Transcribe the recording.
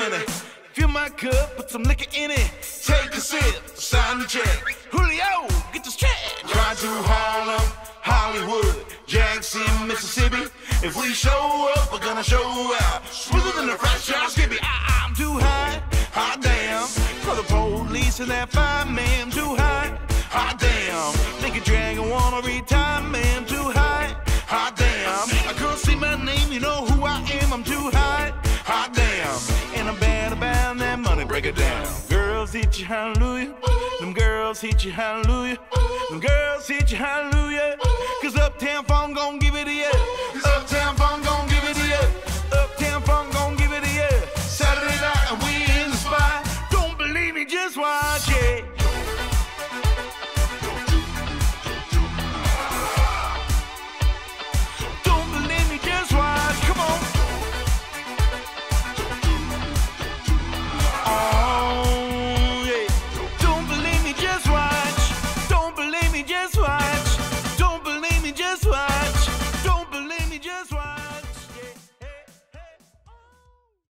minute. Fill my cup, put some liquor in it. Take a sip, sign the check. Julio, get the stretch. Try to Harlem, Hollywood, Jackson, Mississippi. If we show up, we're gonna show out. Smoother than a fresh drop skippy. I'm too high, hot damn. For the police and that fireman, too high, hot damn. Think a dragon wanna retire, man, too high, hot damn. I can't see my name, you know who I am, I'm too high, hot damn. And I'm bad about that money, break it down. Girls hit you, hallelujah. Them girls hit you, hallelujah. Them girls hit you, hallelujah. Cause Uptown Funk gon'